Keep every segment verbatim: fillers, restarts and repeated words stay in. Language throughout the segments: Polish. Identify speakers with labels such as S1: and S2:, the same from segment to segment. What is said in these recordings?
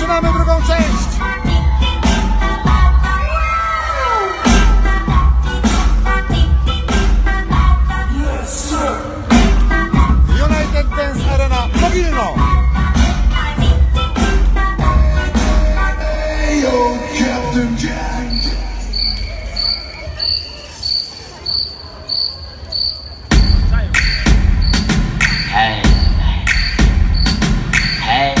S1: Zaczynamy drugą część. United Dance Arena Mogilno.
S2: Hey, hey,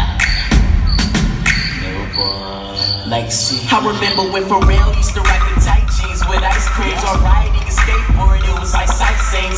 S2: no boy. Like she, I remember when Pharrell used to rock the tight jeans with ice creams. Or riding a skateboard, it was like sightseeing.